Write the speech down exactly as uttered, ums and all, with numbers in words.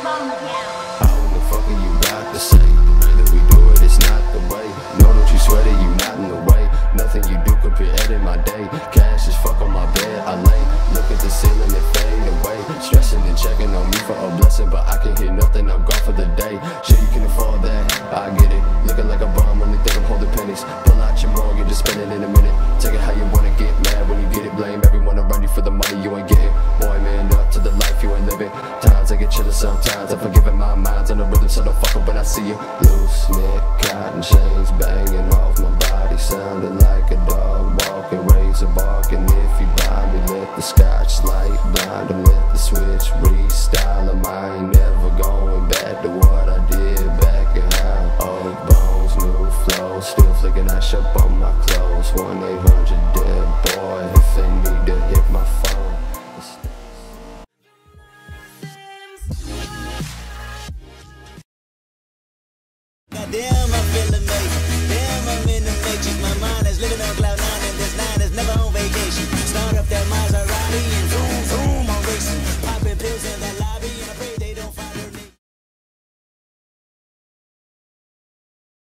How in the fuck are you got to say? The way that we do it, it's not the way. No, don't you sweat it, you not in the way. Nothing you do could be in my day. Cash is fuck on my bed, I lay. Look at the ceiling and fade away. Stressing and checking on me for a blessing, but I can't hear nothing, I'm gone for the day. Sure you can afford that, I get it. Looking like a bum, only think I'm holding pennies. Pull out your mortgage, just spend it in a minute. Take it how you wanna, get mad when you get it. Blame everyone around you for the money you ain't getting. Boy, man, up to the life you ain't living. Times I get chillin' sometimes, I'm forgiving my mind's on the rhythm, so don't fuck up when I see you. Loose neck, cotton chains banging off my body, sounding like a dog walking, razor barking. If you buy me, let the scotch light blind him, let the switch restyle him. I ain't never going back to what I did back in how. Old bones, new flows, still flicking ash up on my clothes. One eight hundred dead